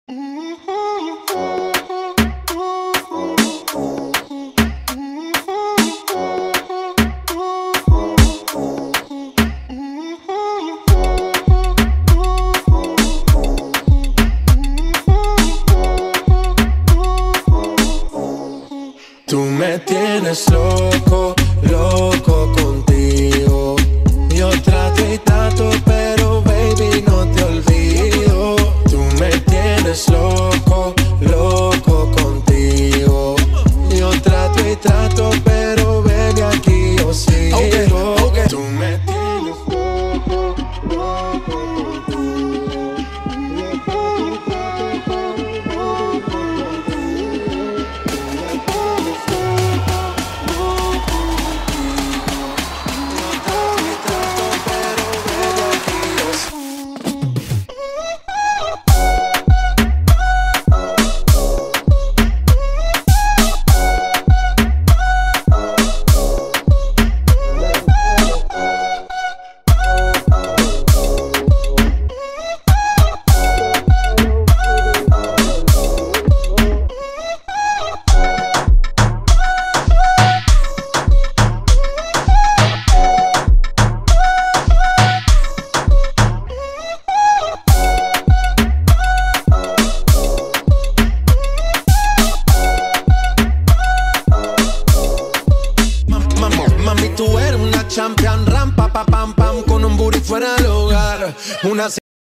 Tú me tienes loco, loco contigo. Yo trato y trato, pero baby no te olvido. Tú me tienes loco, loco contigo. Yo trato y trato, pero baby aquí yo sigo. Okay. Tú me tienes loco, loco contigo. Una